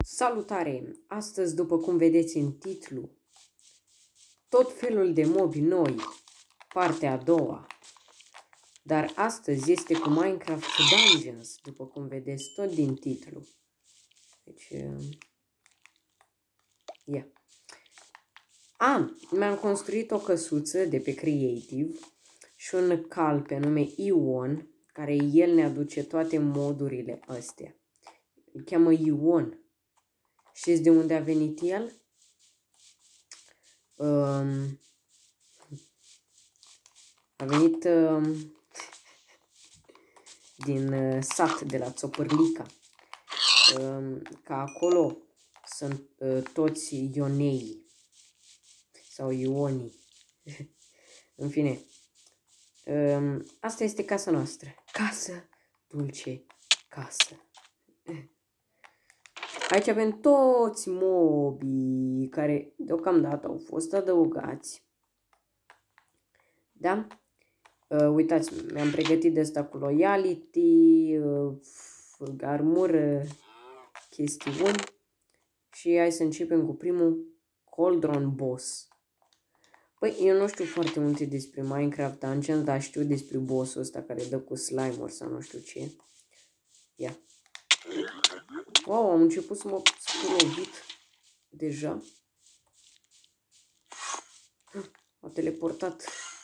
Salutare! Astăzi, după cum vedeți în titlu, tot felul de mobi noi, partea a doua. Dar astăzi este cu Minecraft Dungeons, după cum vedeți tot din titlu. Deci, mi-am construit o căsuță de pe Creative și un cal pe nume Ion, care el ne aduce toate modurile astea. Îl cheamă Ion. Știți de unde a venit el? A venit din sat, de la Țopârlica. Ca acolo sunt toți ionei sau ionii. În fine, asta este casa noastră. Casă, dulce casă. Aici avem toți mobii care deocamdată au fost adăugați. Da? Uitați, mi-am pregătit de asta cu loyalty, armură, chestiuni. Și hai să începem cu primul Cauldron Boss. Păi, eu nu știu foarte multe despre Minecraft Dungeons, dar știu despre bossul ăsta care dă cu slime-uri sau nu știu ce. Ia. Wow, am început să fiu lovit deja. A teleportat.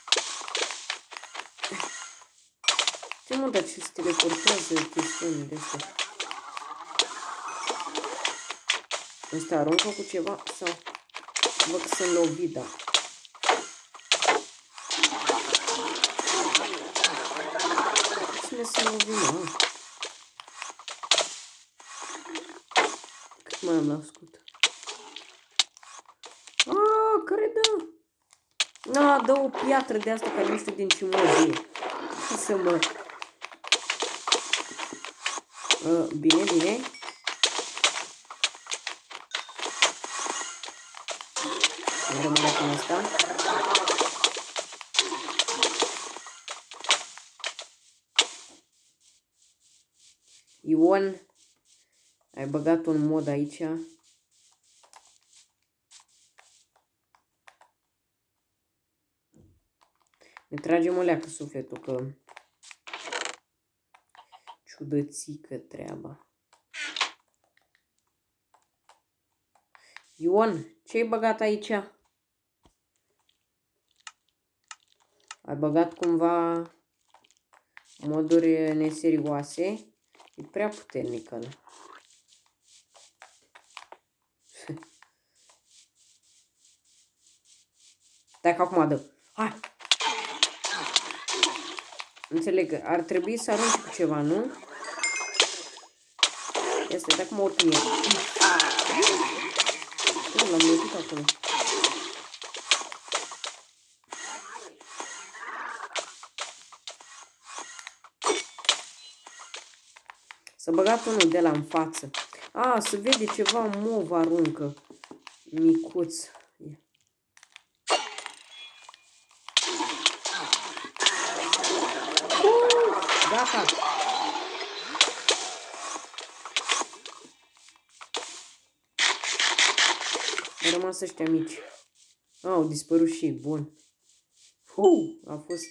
Ce mă, dar ce se teleportează chestiunile astea? Ăsta aruncă cu ceva sau văd că sunt lovit, da. Cine să lovim, mă? Cât mai am la scut? Care dă? Dă o piatră de asta care nu știu din ce mod e. Să mă... Bine, bine. Mai rămâne acum asta. Ion, ai băgat un mod aici. Ne tragem o leacă sufletul, că ciudățică treaba. Ion, ce-ai băgat aici? Ai băgat cumva moduri neserioase? E prea puternic ăla. Dacă acum dă. Hai! Înțeleg, ar trebui să arunci cu ceva, nu? Este, de acum oricum e. L-am lovit acolo. S-a băgat unul de la în față. Se vede ceva mov aruncă. Micuț. Gata. Au rămas ăștia mici. Au dispărut și ei. Bun. A fost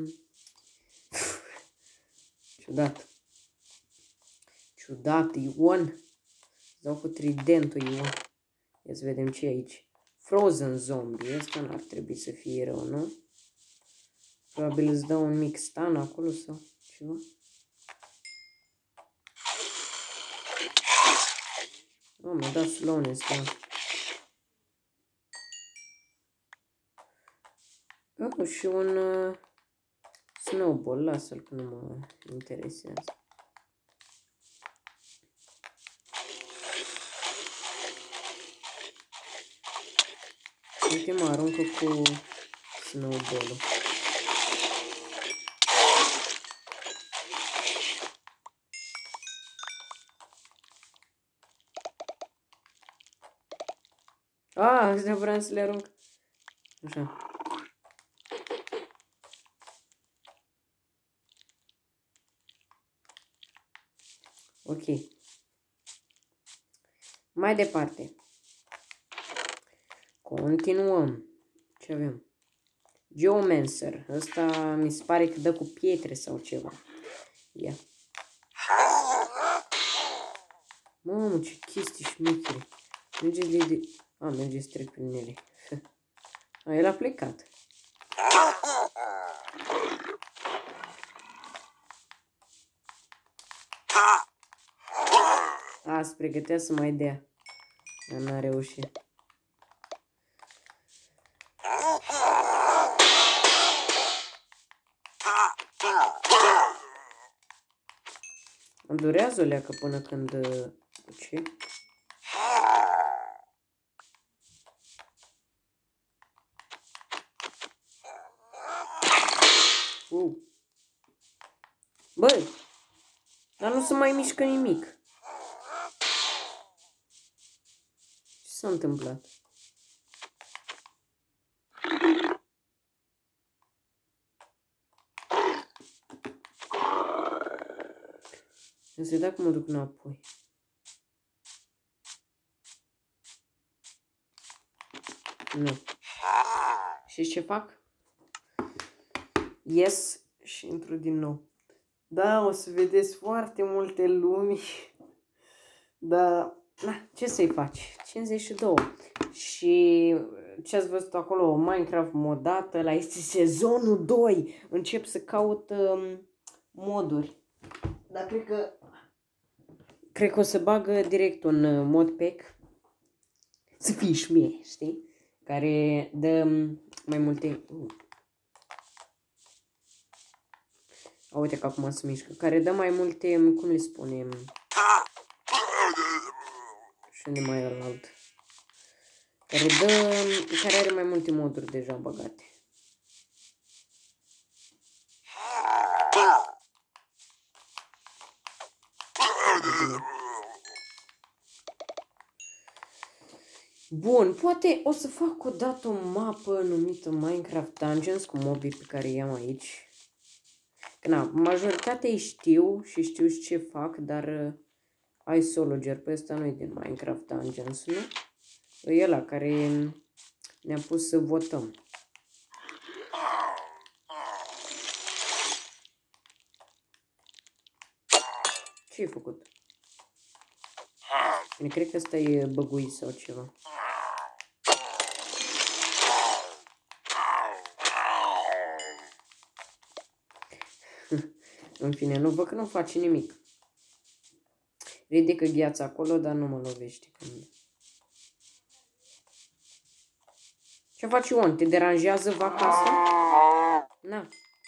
ciudat. Ciudat, Ion. Dau cu tridentul, Ion. Ia să vedem ce e aici. Frozen zombie. Ăsta n-ar trebui să fie rău, nu? Probabil îți dă un mic stun acolo sau ceva. M-a dat slowness, da. Și un snowball. Lasă-l că nu mă interesează. Uite, mă aruncă cu snowball-ul. Astea vreau să le arunc. Așa. Ok. Mai departe. Continuăm. Ce avem? Geomancer. Ăsta mi se pare că dă cu pietre sau ceva. Ia. Mamă, ce chestii șmechere. Mergeți de... A, mergeți trec prin ele. A, el a plecat. A, se pregătea să mai dea. Dar n-a reușit. Îmi durează o leacă până când... Ce? Băi! Dar nu se mai mișcă nimic. Ce s-a întâmplat? Să-i dau cum mă duc înapoi. Nu. Și ce fac? Yes și intru din nou. Da, o să vedeți foarte multe lumi. Da, na, ce să-i faci? 52. Și ce ați văzut acolo, Minecraft modat, ăla este sezonul 2. Încep să caut moduri. Dar cred că o să bagă direct un modpack. Să fie șmie, știi? Care dă mai multe... Uite că acum se mișcă. Care dă mai multe, cum le spunem? Și unde mai e ălalt? Care are mai multe moduri deja băgate. Bun, poate o să fac odată o mapă numită Minecraft Dungeons cu mobii pe care i-am aici. Na, majoritatea îi știu și știu și ce fac, dar iSologer pe ăsta nu e din Minecraft Dungeons, nu? E ăla care ne-a pus să votăm. Ce-ai făcut? Bine, cred că ăsta e băguit sau ceva. În fine, nu văd că nu face nimic. Ridică gheața acolo, dar nu mă lovește. Ce faci, Ion? Te deranjează vaca asta? Na.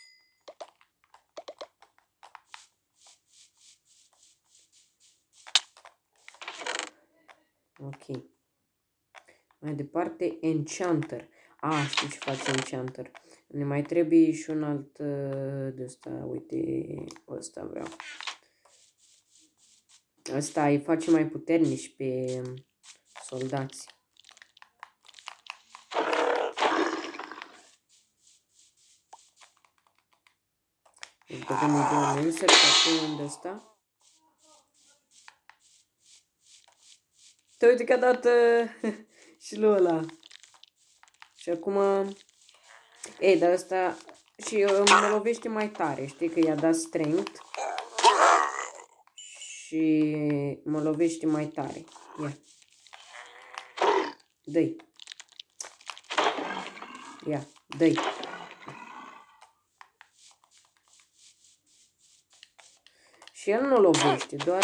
Ok. Mai departe, Enchanter. Știu ce face Enchanter. Ne mai trebuie și un alt de ăsta. Uite, ăsta vreau. Ăsta îi face mai puternici pe soldați. Deci băgăm un geomancer și acum unde ăsta. Te uite că a dat și lui ăla. Și acum... dar ăsta și mă lovește mai tare. Știi că i-a dat strength. Și mă lovește mai tare. Ia. Dă-i. Ia, dă-i. Și el nu lovește, doar...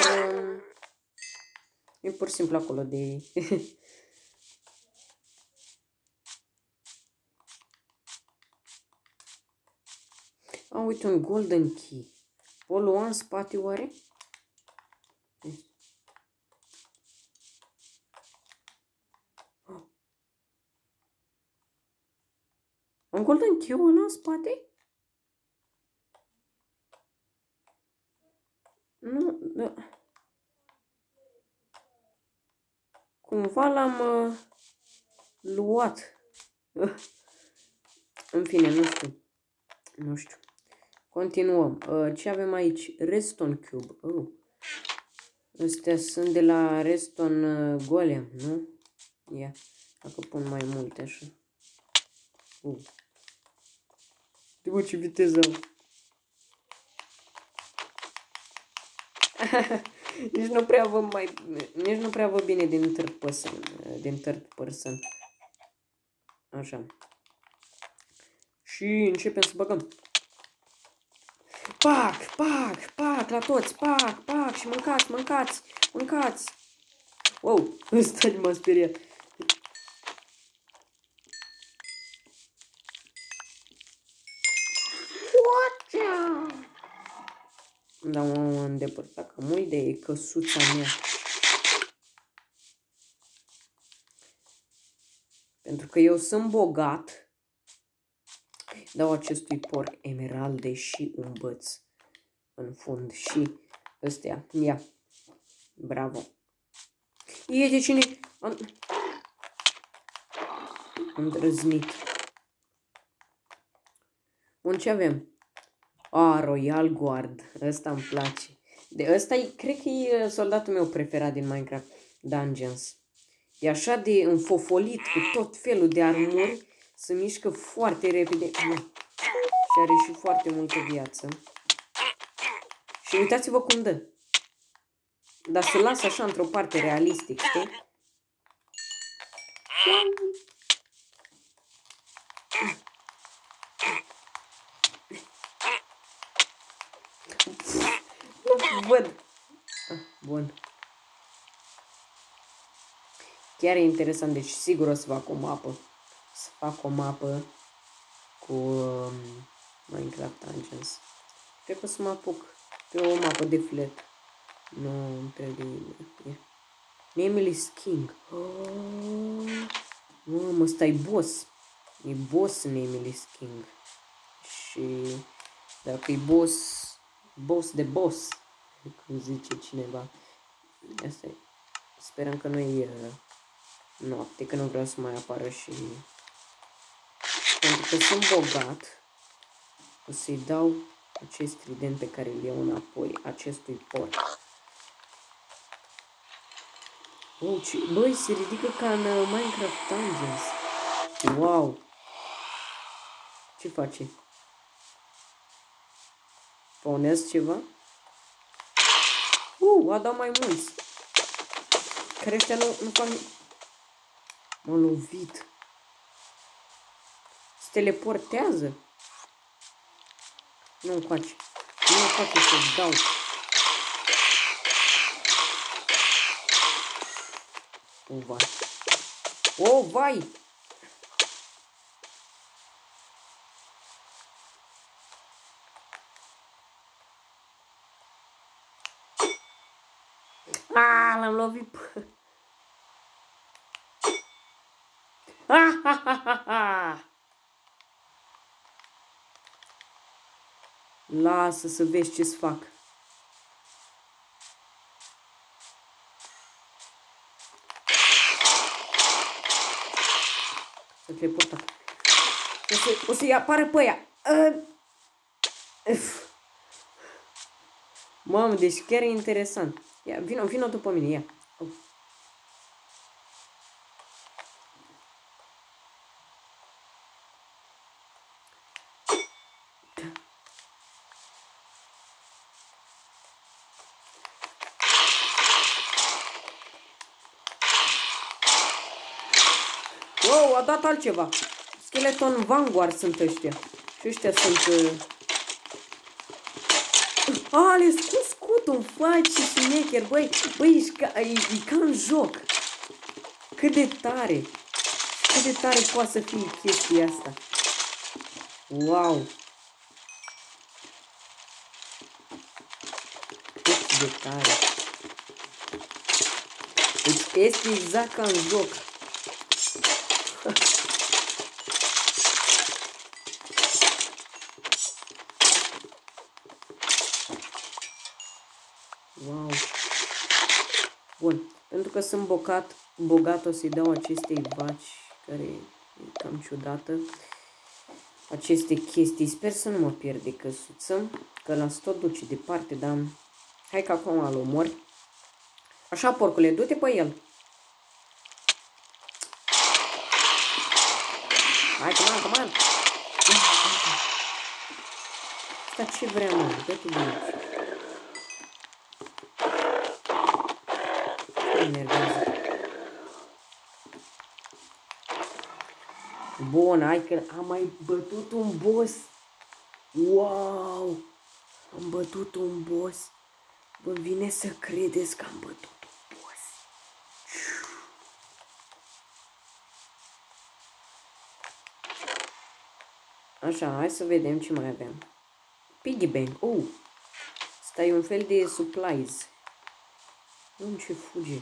e pur și simplu acolo de... uite un golden key. O lua în spate oare? Un golden key ăla în spate? Nu, da. Cumva l-am luat. În fine, nu știu. Nu știu. Continuăm. Ce avem aici? Redstone Cube. Astea sunt de la Reston Golem, nu? Ia, dacă pun mai multe așa. Uite ce viteză au. Nici nu prea văd bine din third person. Așa. Și începem să băgăm. Pac, pac, pac la toți, pac, pac și mâncați. Wow, ăsta m-a speriat. Da, m-am îndepărtat că mult de căsuța mea. Pentru că eu sunt bogat. Dau acestui porc emeralde și un băț în fund și ăstea. Ia. Bravo. E de cine? Îndrăznit. Bun, ce avem? Royal Guard. Ăsta îmi place. De ăsta cred că e soldatul meu preferat din Minecraft Dungeons. E așa de înfofolit cu tot felul de armuri. Se mișcă foarte repede. Și are și foarte multă viață. Și uitați-vă cum dă. Dar se lasă așa într-o parte realistic, știi? Nu văd. Bun. Chiar e interesant, deci sigur o să fac o mapă. Să fac o mapă cu Minecraft Dungeons. Cred că o să mă apuc pe o mapă de flat. Nu trebuie. Nameless King. Mamă, ăsta e boss. E boss Nameless King. Și dacă e boss de boss, cum zice cineva. Asta e. Sperăm că nu e noapte, că nu vreau să mai apară și... Pentru că sunt bogat, o să-i dau acest trident pe care îl iau înapoi acestui porc. Băi, se ridică ca în Minecraft Dungeons. Wow! Ce face? Spawnez ceva? A dat mai mulți. Care ăștia nu fac... M-a lovit. Se teleportează? Nu încoace. Nu încoace să-ți dau. Vai. Vai! L-am lovit. Lasă să vezi ce-ți fac. Să teleporta. O să-i apară pe aia. Mamă, deci chiar e interesant. Ia, vino după mine, ia. Wow, a dat altceva. Skeleton Vanguard sunt ăștia. Și ăștia sunt... le scutul, faci și șmecher, băi, e ca în joc. Cât de tare poate să fie chestia asta. Wow. Cât de tare. Deci este exact ca în joc. Wow. Bun, pentru că sunt bogat o să-i dau acestei vaci care e cam ciudată. Aceste chestii, sper să nu mă pierd de căsuță, că las tot duce departe, dar hai că acum îl omor. Așa, porcule, du-te pe el. Hai, come on. Asta ce vrea, mă? Dă-te de aici. Ce enervează? Bun, hai că am mai bătut un boss. Wow! Am bătut un boss. Vă vine să credeți că am bătut un boss. Așa, hai să vedem ce mai avem. Piggy bank. Oh! Asta e un fel de supplies. Nu, ce fuge.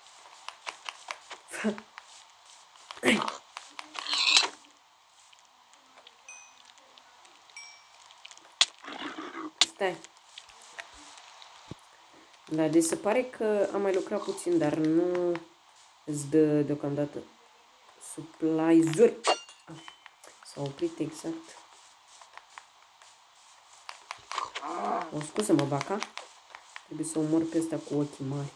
Stai. Da, deci se pare că am mai lucrat puțin, dar nu îți dă deocamdată supplies-uri. S-a oprit exact. O scuză-mă, vaca. Trebuie să omor pe ăsta cu ochii mari.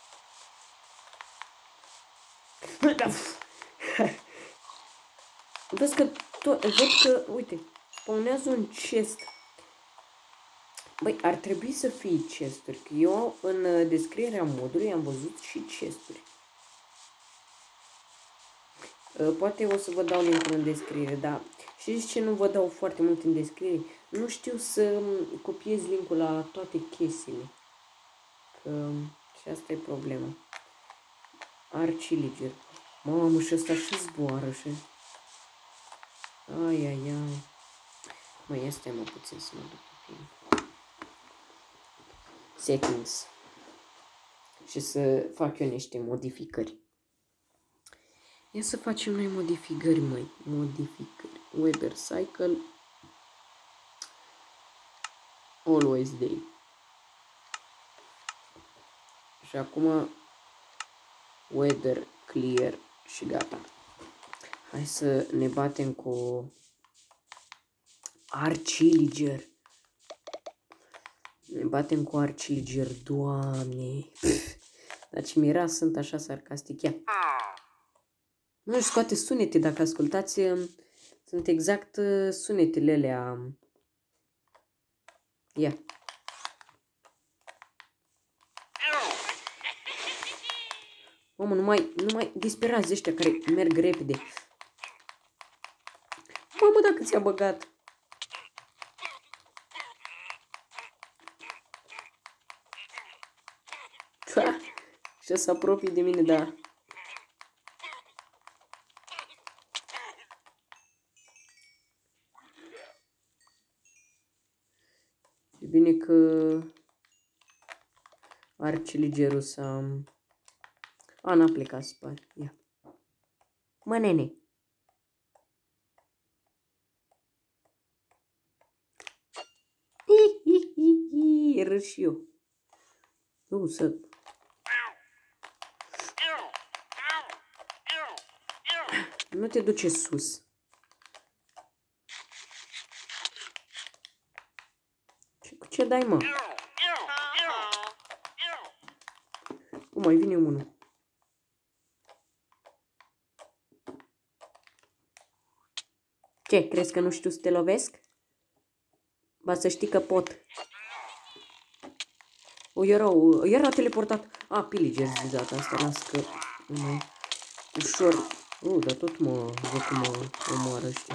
Vezi că văd că, uite, spawnează un chest. Băi, ar trebui să fie chesturi, că eu în descrierea modului am văzut și chesturi. Poate o să vă dau link în descriere, dar știți ce nu vă dau foarte mult în descriere? Nu știu să copiez linkul la toate chestiile. Că și asta e problema. Archiliger. Mamă, și ăsta și zboară și... Ai, ai, ai. Mă, este mă puțin să mă duc pe settings. Și să fac eu niște modificări. Ia să facem noi modificări, măi. Modificări. Weather cycle. Always day. Și acum weather clear și gata. Hai să ne batem cu Archiliger. Ne batem cu Archiliger, Doamne. Dar ce miras sunt așa sarcastic. Ia. Nu își scoate sunete, dacă ascultați, sunt exact sunetele alea. Ia. Mamă, nu mai disperați ăștia care merg repede. Mamă, dacă ți-a băgat. Și să apropie de mine, da. E bine că Archiligerul s-a... A, n-a plecat, se pare. Ia. Mă, nene. Râd și eu. Nu, să... Nu te duce sus. Cu ce dai, mă? Mai vine unul. Ce, crezi că nu știu să te lovesc? Ba să știi că pot. O, era teleportat. A, pillager de data asta, las că mai ușor. Dar tot văd cum mă omoară ăștia.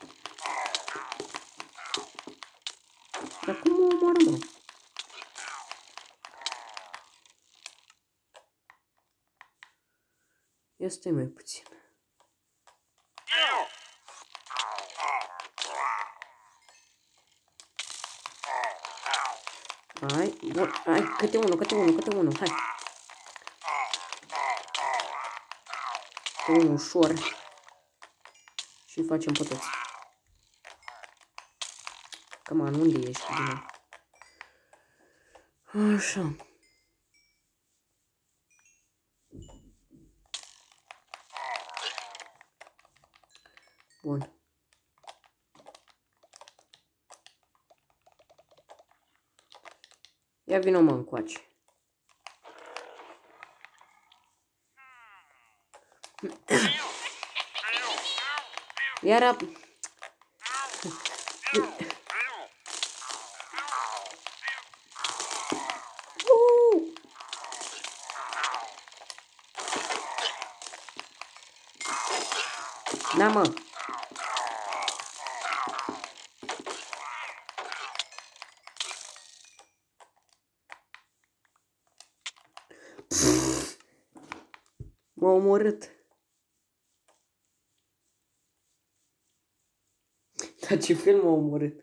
Dar cum mă omoară, mă? Ia stai mai puțin. Hai, bun, hai, câte unul, hai. Câte unul ușor. Și facem pe toți. Căman, unde ești? Bine. Așa. Bun. Ia vină, mă, încoace. Iar da, mă. M-a omorât. Dar ce fel m-a omorât?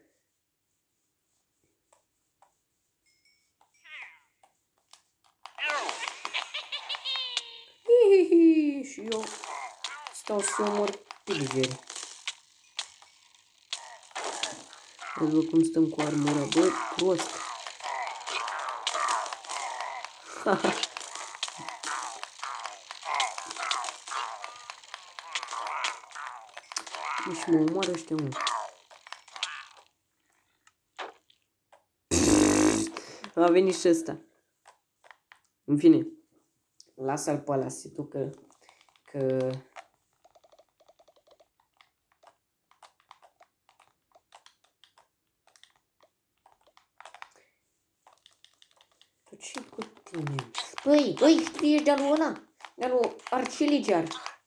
Hihihi, și eu stau să omor pigeri. Văd cum stăm cu armura, bă, prost. Și mă omoară ăștia, mă. A venit și ăsta. În fine. Lasă-l pe ăla, tu că... Ce cu tine? Băi, tu ești de-al ăla? De-al Arceliger.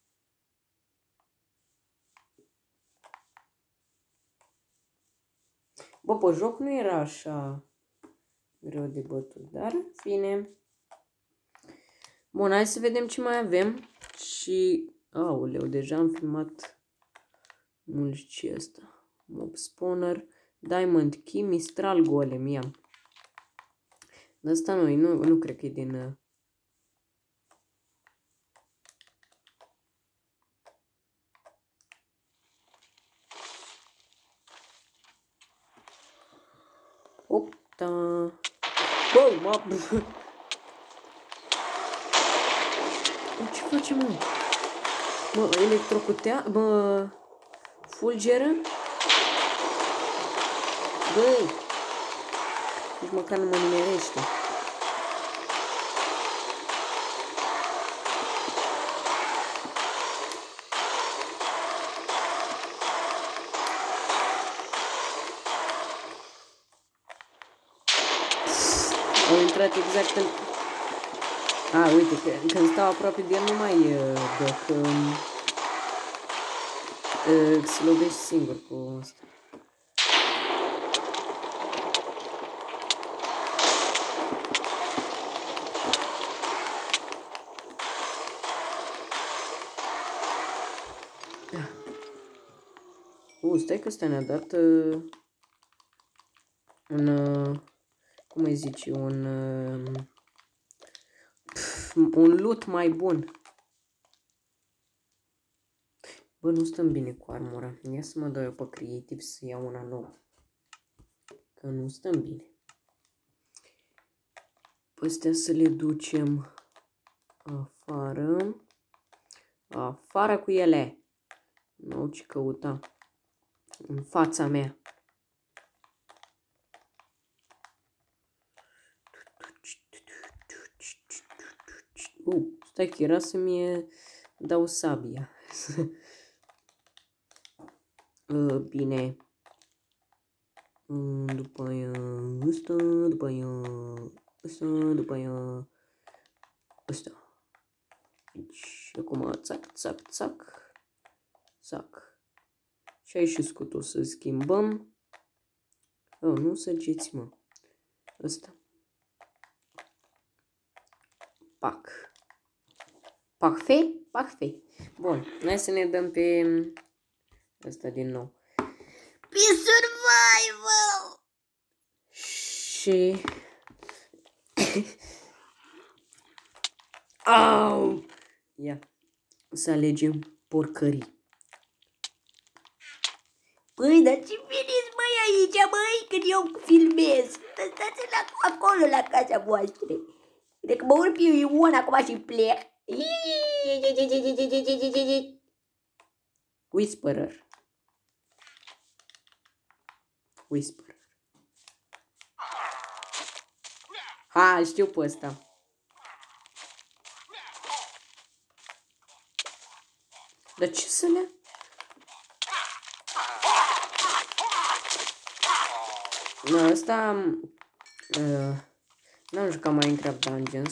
Bă, pe joc nu era așa greu de bătut, dar fine. Bun, hai să vedem ce mai avem. Și, aoleu, deja am filmat mult ce ăsta. Mob Spawner, Diamond Key, Mistral Golem, ia. Dar ăsta nu cred că e din... Opta. Bă, ce face, mă? Mă, electrocutea? Mă, fulgeră? Băi, nici măcar nu mă nimerește. Au intrat exact în... uite, când stau aproape de el nu mai dă, că se lovești singur cu asta. Stai că ăsta ne-a dat cum îi zice, un loot mai bun. Bă, nu stăm bine cu armura. Ia să mă dau eu pe creative să iau una nouă. Că nu stăm bine. Pe astea să le ducem afară. Afară cu ele. Nu ce căuta. În fața mea. Stai că era să-mi dau sabia. Bine. După aia ăsta, după aia ăsta, după aia ăsta. Deci, acum țac, țac, țac, țac. Și aici și scutul să schimbăm. Nu săgeți, mă. Ăsta. Pac. Parfait? Parfait. Bun, hai să ne dăm pe ăsta din nou. Pe survival! Și... Au! Ia, să alegem porcării. Păi, dar ce veniți, măi, aici, măi, când eu filmez? Stați acolo, la casa voastră. Deci mă urc pe Ion acum și plec. Whisperer. Whisperer. Ha, știu pe ăsta. Dar ce să le... Ăsta... n-am jucat Minecraft Dungeons.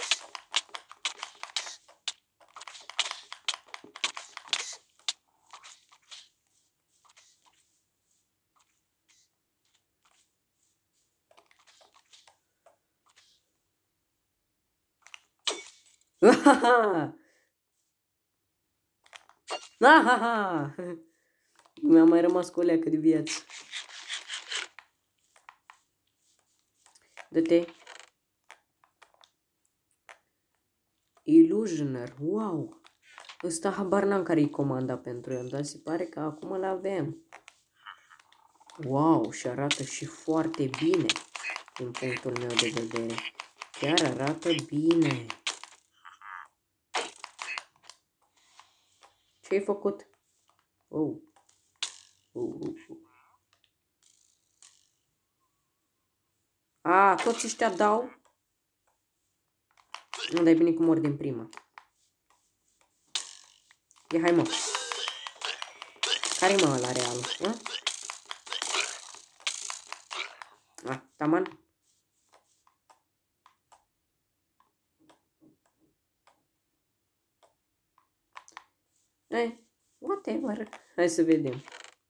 Mi-a mai rămas cu o leacă de viață. Dă-te. Illusioner. Wow. Ăsta habar n-am care-i comanda pentru el, dar se pare că acum îl avem. Wow, și arată și foarte bine din punctul meu de vedere. Chiar arată bine. Ce-ai făcut? Oh. A, toți ăștia dau? Nu, dar e bine că mor din prima. Ia, hai mă. Care-i mă ăla realul? Taman. Whatever. Hai să vedem.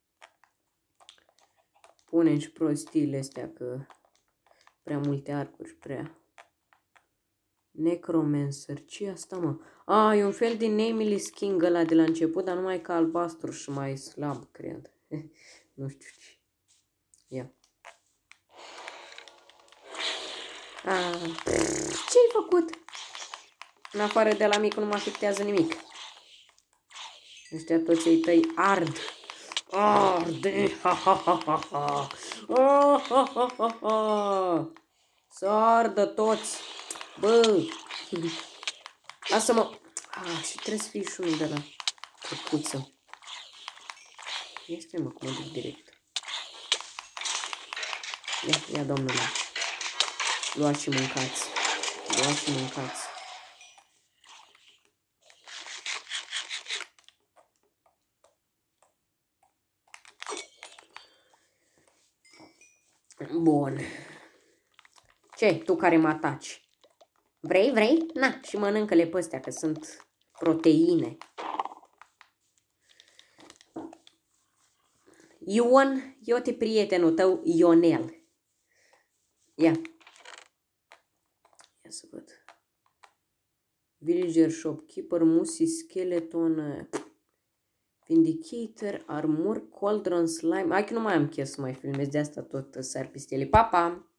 Punem și prostiile astea că prea multe arcuri, prea. Necromancer. Ce asta, mă? E un fel din Nameless King ăla de la început, dar numai ca albastru și mai slab, cred. Nu știu ce. Ia. Ce-ai făcut? În afară de la mic nu mă afectează nimic. Ăștia toți ei tăi ard. Arde! Să ardă toți! Bă! Lasă-mă! Și trebuie să fie și unul de la căpuță. Este, mă, cum mă duc direct. Ia, domnule. Luați și mâncați. Luați și mâncați. Bun. Ce? Tu care mă ataci? Vrei? Na, și mănâncă-le pe astea, că sunt proteine. Ion, eu te prietenul tău, Ionel. Ia să văd. Villager Shopkeeper, Musi, Skeleton, Vindicator, Armor, Cauldron, Slime. Hai că nu mai am chef să mai filmez, de asta tot sar peste ele. Pa, pa!